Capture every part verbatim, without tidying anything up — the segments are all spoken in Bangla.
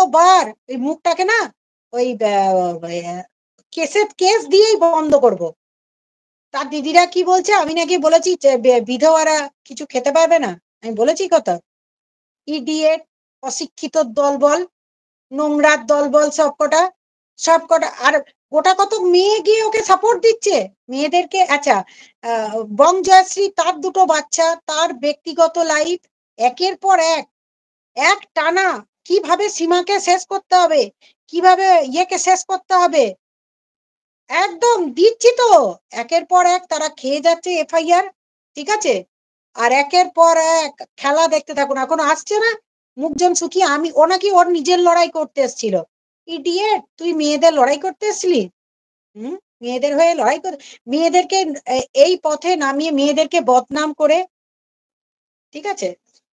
যতবার ওই মুখটাকে না ওই কেসে কেস দিয়েই বন্ধ করব। তার দিদিরা কি বলছে, আমি নাকি বলেছি যে বিধবারা কিছু খেতে পারবে না, আমি বলেছি কথা? ইডিয়েট, অশিক্ষিত দলবল, নোংরার দলবল সবকটা, সবকটা। আর গোটা কত মেয়ে গিয়ে ওকে সাপোর্ট দিচ্ছে মেয়েদেরকে। আচ্ছা, আহ বং জয়শ্রী, তার দুটো বাচ্চা, তার ব্যক্তিগত লাইফ, একের পর এক এক টানা কিভাবে সীমাকে শেষ করতে হবে, কিভাবে ইয়েকে শেষ করতে হবে, একদম দিচ্ছি তো। একের পর এক তারা খেয়ে যাচ্ছে এফআইআর, ঠিক আছে? আর একের পর এক খেলা দেখতে থাকুন। এখন আসছে না মুখজন শুকিয়ে, আমি ও নাকি ওর নিজের লড়াই করতে এসেছিল। ইডিয়েট, তুই মেয়েদের লড়াই করতে এসছিলি? হুম, মেয়েদের হয়ে লড়াই করে মেয়েদেরকে এই পথে নামিয়ে মেয়েদেরকে বদনাম করে, ঠিক আছে?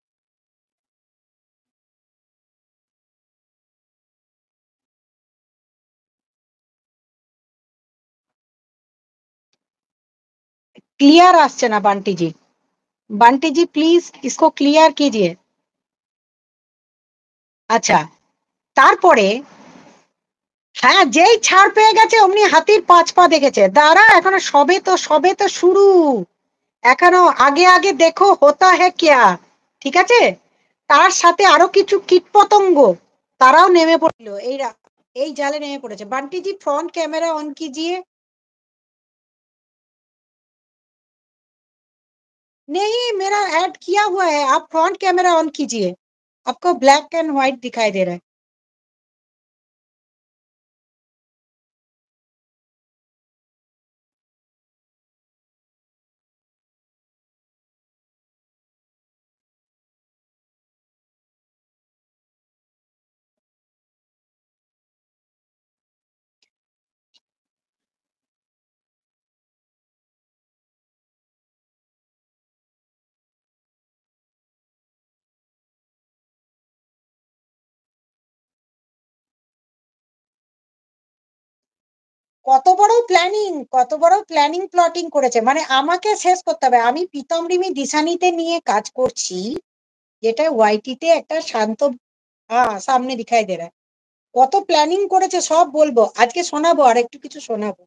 क्लियर আসছে না বান্টি জি। বান্টি জি প্লিজ इसको क्लियर कीजिए। আচ্ছা, তারপরে হ্যাঁ, যেই ছাড় পেয়ে গেছে অমনি হাতির পাঁচ পা দেখেছে। দাঁড়া, এখনো সবে তো সবে তো শুরু, এখনো আগে আগে দেখো হোতা হ্যাঁ কিয়া, ঠিক আছে? তার সাথে আরো কিছু কীটপতঙ্গ, তারাও নেমে পড়লো এই রা- এই জালে নেমে পড়েছে। Bunty ji front camera on कीजिए। नहीं, मेरा ऐड किया हुआ है, आप फ्रंट कैमरा ऑन कीजिए, आपको ब्लैक एंड व्हाइट दिखाई दे रहा है। কত বড় প্ল্যানিং, কত বড় প্ল্যানিং প্লটিং করেছে, মানে আমাকে শেষ করতে হবে। আমি প্রীতম রিমি দিশানিতে নিয়ে কাজ করছি, যেটা ওয়াইটিতে একটা শান্ত, হ্যাঁ সামনে দিখাই দে রहा है। কত প্ল্যানিং করেছে সব বলবো আজকে, শোনাবো আর একটু কিছু শোনাবো।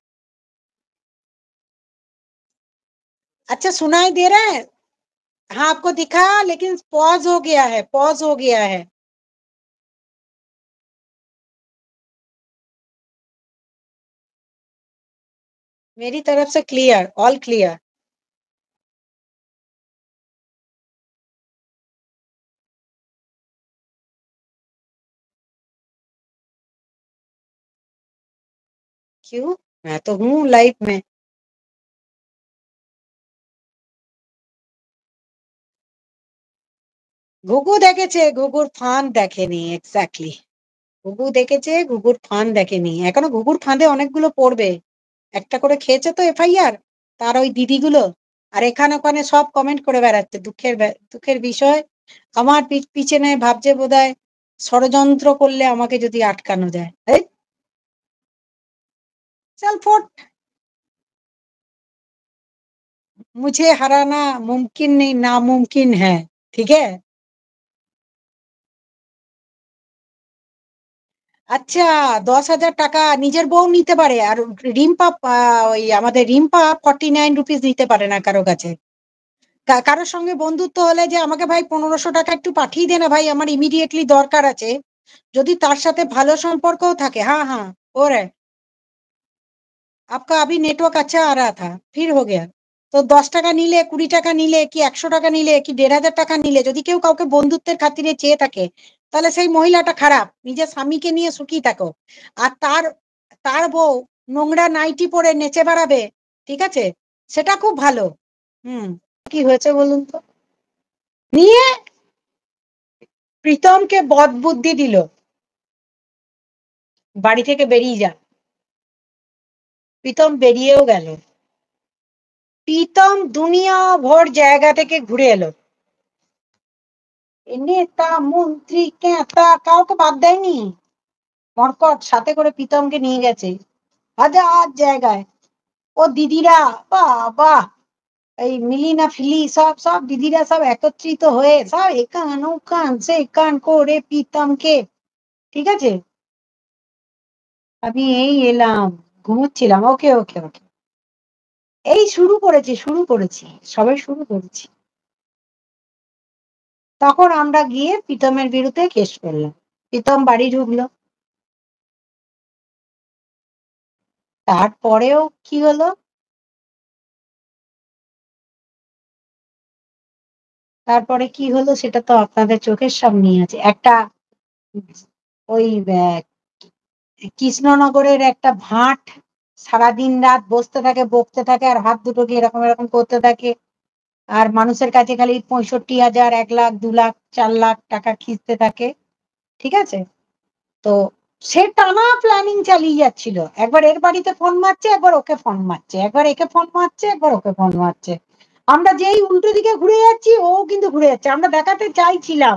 अच्छा सुनाई दे रहा है? हाँ आपको दिखा, लेकिन पॉज हो गया है, पॉज हो गया है। मेरी तरफ से क्लियर, ऑल क्लियर। क्यों? मैं तो हूँ लाइफ में। ঘুঘু দেখেছে, ঘুঘুর ফান দেখেনি, এক্স্যাক্টলি। ঘুঘু দেখেছে, ঘুঘুর ফান দেখেনি, এখনো ঘুঘুর ফাঁদে অনেকগুলো পড়বে। একটা করে খেয়েছে তো এফআইআর তার ওই দিদিগুলো, আর এখানে ওখানে সব কমেন্ট করে বেড়াচ্ছে। দুঃখের ব্য- দুঃখের বিষয়, আমার পি- পিছনে ভাবছে বোধহয় ষড়যন্ত্র করলে আমাকে যদি আটকানো যায়। এই চল ফোট, मुझे हराना मुमकिन नहीं नामुमकिन है, ठीक है? আচ্ছা, দশ হাজার টাকা নিজের বউ নিতে পারে, আর রিম্পা আহ, ওই আমাদের রিম্পা ফর্টি নাইন রুপিস নিতে পারে না কারো কাছে। কা- কারোর সঙ্গে বন্ধুত্ব হলে যে আমাকে ভাই পনেরোশো টাকা একটু পাঠিয়ে দে না ভাই, আমার ইমিডিয়েটলি দরকার আছে, যদি তার সাথে ভালো সম্পর্কও থাকে। হ্যাঁ হ্যাঁ, और है। आपका अभी नेटवर्क अच्छा आ रहा था, फिर हो गया। তো দশ টাকা নিলে, কুড়ি টাকা নিলে, কি একশো টাকা নিলে, কি দেড় হাজার টাকা নিলে, যদি কেউ কাউকে বন্ধুত্বের খাতিরে চেয়ে থাকে, তাহলে সেই মহিলাটা খারাপ। নিজের স্বামীকে নিয়ে সুখী থাকো। আর তার তার বউ নোংরা নাইটি পরে নেচে বেড়াবে, ঠিক আছে? সেটা খুব ভালো। হুম, কি হয়েছে বলুন তো? নিয়ে প্রীতমকে বদ বুদ্ধি দিল, বাড়ি থেকে বেরিয়ে যা। প্রীতম বেরিয়েও গেল। প্রীতম দুনিয়া ভর জায়গা থেকে ঘুরে এলো। এ নেতা মন্ত্রী ক্যাতা কাউকে বাদ দেয়নি, মরকট সাথে করে প্রীতমকে নিয়ে গেছে হাজার জায়গায়। ও দিদিরা, বাহ বাহ, এই মিলিনা ফিলি সব সব দিদিরা সব একত্রিত হয়ে সব একান ওকান সে কান করে প্রীতমকে ঠিক আছে? আমি এই এলাম, ঘুমোচ্ছিলাম। ওকে, ওকে, ওকে। এই শুরু করেছি, শুরু করেছি। সবে শুরু করেছি। তখন আমরা গিয়ে প্রীতমের বিরুদ্ধে কেস করলাম। প্রীতম বাড়ি ঢুকলো। তারপরেও কি হলো? তারপরে কি হলো সেটা তো আপনাদের চোখের সামনেই আছে। একটা ওই আহ, কৃষ্ণনগরের একটা ভাট সারাদিন রাত বসতে থাকে, বকতে থাকে, আর হাত দুটোকে এরকম এরকম করতে থাকে, আর মানুষের কাছে খালি পঁয়ষট্টি হাজার, এক লাখ, দু লাখ, চার লাখ টাকা খিঁচতে থাকে। ঠিক আছে? তো সে টানা প্ল্যানিং চালিয়ে যাচ্ছিল। একবার এর বাড়িতে ফোন মারছে, একবার ওকে ফোন মারছে, একবার একে ফোন মারছে, একবার ওকে ফোন মারছে। আমরা যেই উল্টো দিকে ঘুরে যাচ্ছি, ও কিন্তু ঘুরে যাচ্ছে। আমরা দেখাতে চাইছিলাম,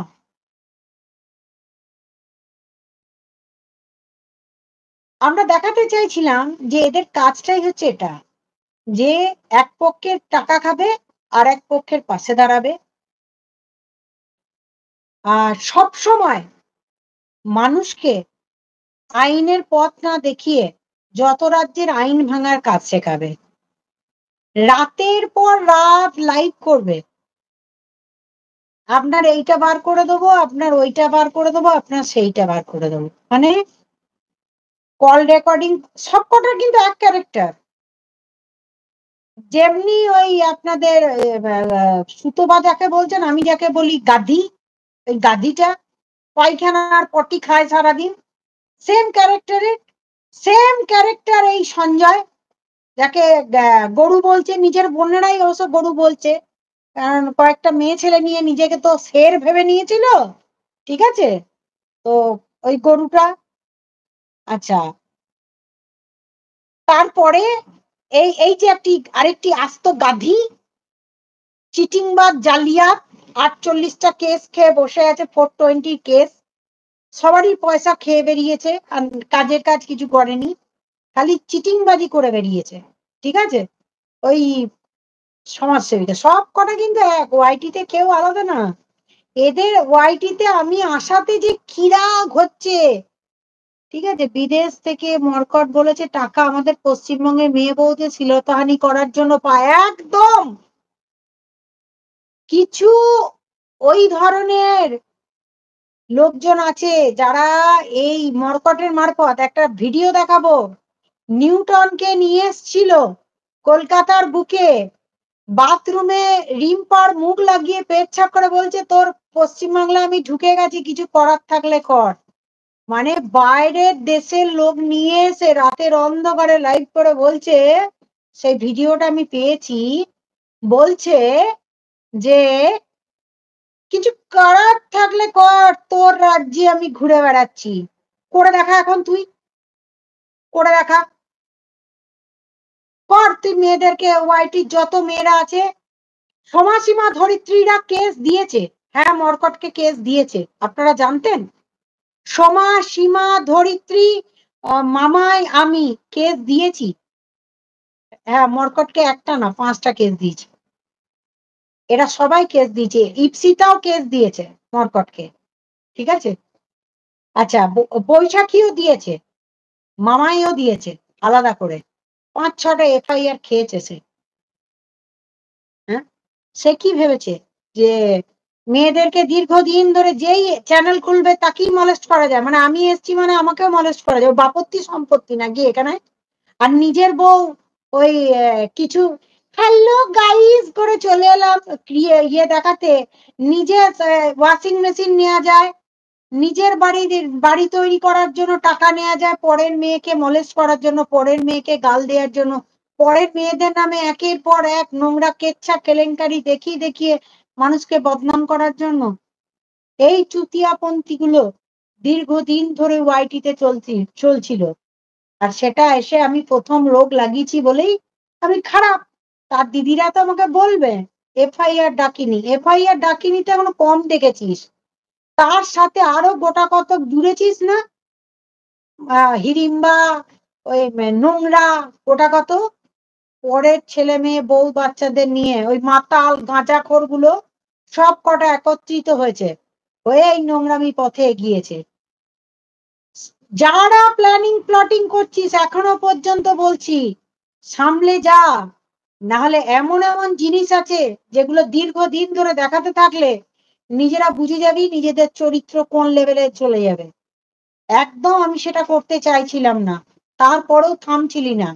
আমরা দেখাতে চাইছিলাম যে এদের কাজটাই হচ্ছে এটা, যে এক পক্ষের টাকা খাবে আর এক পক্ষের পাশে দাঁড়াবে, আর সব সময় মানুষকে আইনের পথ না দেখিয়ে যত রাজ্যের আইন ভাঙার কাজ শেখাবে। রাতের পর রাত লাইভ করবে, আপনার এইটা বার করে দেবো, আপনার ওইটা বার করে দেবো, আপনার সেইটা বার করে দেবো। মানে কল রেকর্ডিং সবকটার কিন্তু এক ক্যারেক্টার। যেমনি ওই আপনাদের সুতোবা যাকে বলছেন, আমি যাকে বলি গাধি, ওই গাধিটা পায়খানার পটি খায় সারাদিন, সেম ক্যারেক্টারের, সেম ক্যারেক্টার এই সঞ্জয়, যাকে গরু বলছে। নিজের বোনেরাই অবশ্য গরু বলছে, কারণ কয়েকটা মেয়ে ছেলে নিয়ে নিজেকে তো শের ভেবে নিয়েছিল। ঠিক আছে? তো ওই গরুটা। আচ্ছা, তারপরে এই এই যে একটি আরেকটি আস্ত গাধি, চিটিংবাজ, জালিয়াত, আটচল্লিশটা কেস খেয়ে বসে আছে, ফোর টোয়েন্টি কেস, সবারই পয়সা খেয়ে বেরিয়েছে, আর কাজের কাজ কিছু করেনি, খালি চিটিংবাজি করে বেরিয়েছে। ঠিক আছে? ওই সমাজসেবীটা সব কটা কিন্তু এক, ওয়াইটিতে কেউ আলাদা না। এদের ওয়াইটিতে আমি আসাতে যে কিরা হচ্ছে। ঠিক আছে? বিদেশ থেকে মরকট বলেছে টাকা আমাদের পশ্চিমবঙ্গের মেয়ে বউদের শ্লীলতাহানি করার জন্য পায়। একদম কিছু ওই ধরনের লোকজন আছে যারা এই মরকটের মারফত, একটা ভিডিও দেখাবো, নিউটনকে নিয়ে এসছিল কলকাতার বুকে, বাথরুমে রিম্পার মুখ লাগিয়ে পেচ্ছাপ করে বলছে তোর পশ্চিমবাংলায় আমি ঢুকে গেছি, কিছু করার থাকলে কর। মানে বাইরের দেশের লোক নিয়ে এসে রাতের অন্ধকারে লাইভ করে বলছে, সেই ভিডিওটা আমি পেয়েছি, বলছে যে কিছু করার থাকলে কর, তোর রাজ্যে আমি ঘুরে বেড়াচ্ছি। করে দেখা, এখন তুই করে দেখা, কর তুই মেয়েদেরকে, ওয়াইটির যত মেয়েরা আছে। সমাসীমা ধরিত্রীরা কেস দিয়েছে, হ্যাঁ মরকটকে কেস দিয়েছে, আপনারা জানতেন? সোমা, সীমা, ধরিত্রী, মামাই, আমি কেস দিয়েছি। হ্যাঁ, মরকটকে একটা না পাঁচটা কেস দিয়েছি। এরা সবাই কেস দিয়েছে, ইপসিতাও কেস দিয়েছে মরকটকে। ঠিক আছে? আচ্ছা, বৈশাখীও দিয়েছে, মামাইও দিয়েছে, আলাদা করে পাঁচ ছটা এফআইআর খেয়েছে সে। হ্যাঁ, সে কি ভেবেছে যে মেয়েদেরকে দীর্ঘদিন ধরে যেই চ্যানেল খুলবে তাকেই মলেস্ট করা যায়, মানে আমি এসছি মানে আমাকেও মলেস্ট করা যায়, বাপত্তি সম্পত্তি নাকি এখানে? আর নিজের বউ ওই কিছু হ্যালো গাইস করে চলে এলাম ইয়ে দেখাতে, নিজে ওয়াশিং মেশিন নেওয়া যায়, নিজের বাড়ি বাড়ি তৈরি করার জন্য টাকা নেওয়া যায়, পরের মেয়েকে মলেস্ট করার জন্য, পরের মেয়েকে গাল দেওয়ার জন্য, পরের মেয়েদের নামে একের পর এক নোংরা কেচ্ছা কেলেঙ্কারি দেখিয়ে দেখিয়ে মানুষকে বদনাম করার জন্য। এই চুতিয়াপন্থী গুলো দীর্ঘদিন ধরে ওয়াইটিতে চলছি চলছিল, আর সেটা এসে আমি প্রথম রোগ লাগিয়েছি বলেই আমি খারাপ। তার দিদিরা তো আমাকে বলবে এফআইআর ডাকিনি, এফআইআর ডাকিনি তো এখনো কম দেখেছিস, তার সাথে আরো গোটা কতক জুড়েছিস না? আহ হিড়িম্বা, ওই নোংরা গোটা কত, পরের ছেলে মেয়ে বউ বাচ্চাদের নিয়ে ওই মাতাল গাঁজাখোর গুলো সব কটা একত্রিত হয়েছে, হয়ে এই নোংরামি পথে এগিয়েছে। যারা প্ল্যানিং প্লটিং করছিস এখনো পর্যন্ত বলছি সামলে যা, না হলে এমন এমন জিনিস আছে যেগুলো দীর্ঘদিন ধরে দেখাতে থাকলে নিজেরা বুঝে যাবি নিজেদের চরিত্র কোন লেভেলে চলে যাবে। একদম আমি সেটা করতে চাইছিলাম না, তারপরেও থামছিলি না।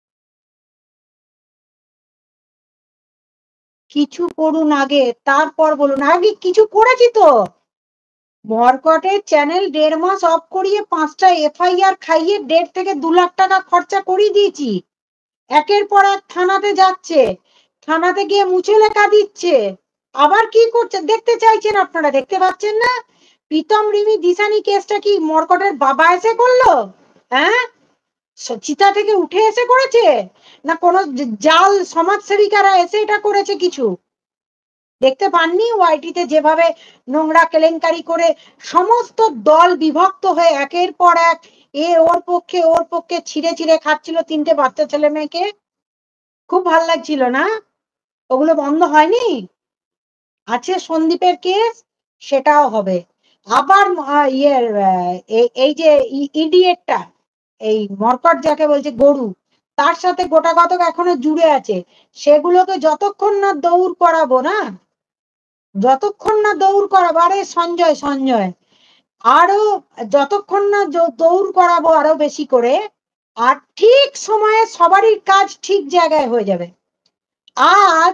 কিছু করুন আগে, তারপর বলুন। আগে কিছু করেছি তো, মর্কটের চ্যানেল দেড় মাস অফ করিয়ে পাঁচটা এফআইআর খাইয়ে দেড় থেকে দু লাখ টাকা খরচা করিয়ে দিয়েছি। একের পর এক থানাতে যাচ্ছে, থানাতে গিয়ে মুছে লেখা দিচ্ছে, আবার কি করছে দেখতে চাইছেন আপনারা, দেখতে পাচ্ছেন না? প্রীতম রিমি দিশানি কেসটা কি মর্কটের বাবা এসে করলো? হ্যাঁ, চিতা থেকে উঠে এসে করেছে, না কোন জাল সমাজসেবিকারা এসে এটা করেছে? কিছু দেখতে পাননি ওয়াইটিতে যেভাবে নোংরা কেলেঙ্কারি করে সমস্ত দল বিভক্ত হয়ে একের পর এক এ ওর পক্ষে ওর পক্ষে ছিঁড়ে ছিঁড়ে খাচ্ছিল তিনটে বাচ্চা ছেলে মেয়েকে? খুব ভাল লাগছিল না? ওগুলো বন্ধ হয়নি? আছে সন্দীপের কেস, সেটাও হবে। আবার ইয়ের এই যে ইডিয়েটটা, এই মর্কট যাকে বলছে গরু, তার সাথে গোটা কতক এখনো জুড়ে আছে, সেগুলোকে যতক্ষণ না দৌড় করাবো না, যতক্ষণ না দৌড় করাবো, আরে সঞ্জয় সঞ্জয় আরো যতক্ষণ না দৌড় করাবো আরো বেশি করে, আর ঠিক সময়ে সবারই কাজ ঠিক জায়গায় হয়ে যাবে। আজ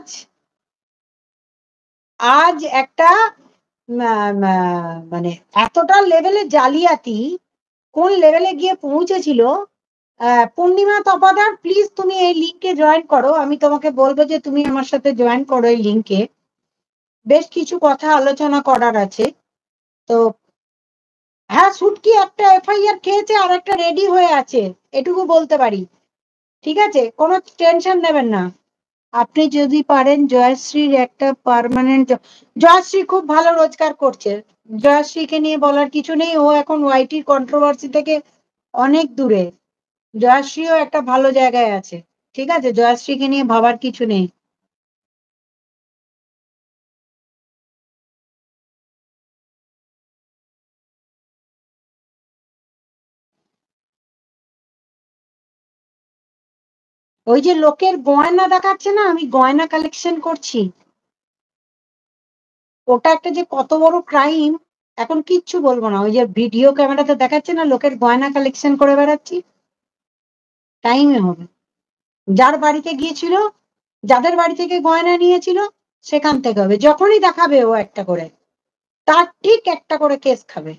আজ একটা মানে এতটা লেভেলে জালিয়াতি কোন লেভেলে গিয়ে পৌঁছেছিল। পূর্ণিমা তপাদার, প্লিজ তুমি এই লিঙ্কে জয়েন করো, আমি তোমাকে বলবো যে তুমি আমার সাথে জয়েন করো এই লিঙ্কে, বেশ কিছু কথা আলোচনা করার আছে। তো হ্যাঁ, সুটকি একটা এফআইআর খেয়েছে আর একটা রেডি হয়ে আছে, এটুকু বলতে পারি। ঠিক আছে, কোনো টেনশন নেবেন না। আপনি যদি পারেন জয়শ্রীর একটা পার্মানেন্ট, জয়শ্রী খুব ভালো রোজগার করছে, জয়শ্রীকে নিয়ে বলার কিছু নেই, ও এখন ওয়াইটির কন্ট্রোভার্সি থেকে অনেক দূরে, জয়শ্রীও একটা ভালো জায়গায় আছে। ঠিক আছে, জয়শ্রীকে নিয়ে ভাবার কিছু নেই। ওই যে লোকের গয়না দেখাচ্ছে না, আমি গয়না কালেকশন করছি, ওটা একটা যে কত বড় ক্রাইম এখন কিচ্ছু বলবো না। ওই যে ভিডিও ক্যামেরাতে দেখাচ্ছে না লোকের গয়না কালেকশন করে বেড়াচ্ছি, টাইমে হবে। যার বাড়িতে গিয়েছিল, যাদের বাড়ি থেকে গয়না নিয়েছিল সেখান থেকে হবে, যখনই দেখাবে ও একটা করে, তার ঠিক একটা করে কেস খাবে।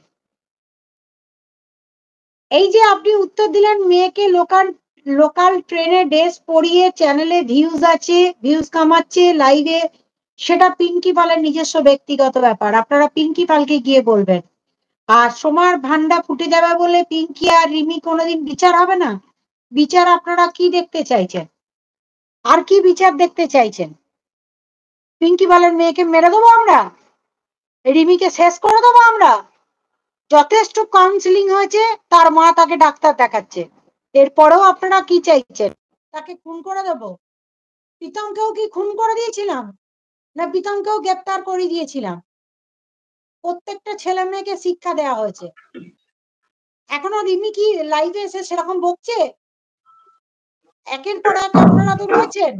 এই যে আপনি উত্তর দিলেন মেয়েকে লোকাল লোকাল ট্রেনে ড্রেস পরিয়ে চ্যানেলে ভিউজ আছে, ভিউজ কামাচ্ছে লাইভে, সেটা পিঙ্কি পালের নিজস্ব ব্যক্তিগত ব্যাপার, আপনারা পিঙ্কি পালকে গিয়ে বলবেন। আর সোমার ভান্ডা ফুটে যাবে বলে পিঙ্কি আর রিমি কোনোদিন বিচার হবে না? বিচার আপনারা কি দেখতে চাইছেন? আর কি বিচার দেখতে চাইছেন? পিঙ্কি পালের মেয়েকে মেরে দেবো আমরা? রিমিকে শেষ করে দেবো আমরা? যথেষ্ট কাউন্সিলিং হয়েছে, তার মা তাকে ডাক্তার দেখাচ্ছে, এরপরেও আপনারা কি চাইছেন? তাকে খুন করে দেবো? প্রীতমকেও কি খুন করে দিয়েছিলাম, না প্রীতমকেও গ্রেপ্তার করে দিয়েছিলাম? প্রত্যেকটা ছেলে মেয়েকে শিক্ষা দেওয়া হয়েছে। এখনো রিমি কি লাইভে এসে সেরকম বকছে? একের পর এক আপনারা তো রয়েছেন।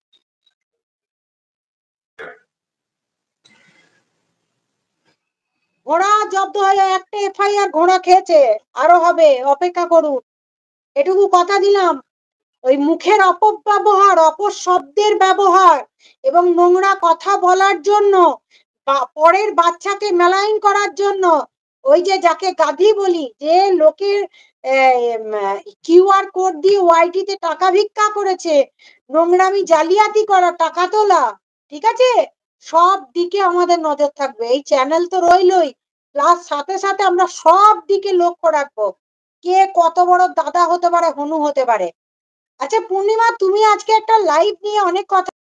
ঘোড়া জব্দ হয়ে একটা এফআইআর ঘোড়া খেয়েছে, আরো হবে, অপেক্ষা করুন, এটুকু কথা দিলাম। ওই মুখের অপব্যবহার, অপশব্দের ব্যবহার এবং নোংরা কথা বলার জন্য, পরের বাচ্চাকে মেলাইন করার জন্য, ওই যে যাকে গাধি বলি, যে লোকের কিউআর কোড দিয়ে ওয়াইটিতে টাকা ভিক্ষা করেছে, নোংরামি জালিয়াতি করা, টাকা তোলা, ঠিক আছে, সব দিকে আমাদের নজর থাকবে। এই চ্যানেল তো রইলই, প্লাস সাথে সাথে আমরা সব দিকে লক্ষ্য রাখবো, কে কত বড় দাদা হতে পারে, হনু হতে পারে। আচ্ছা পূর্ণিমা, তুমি আজকে একটা লাইভ নিয়ে অনেক কথা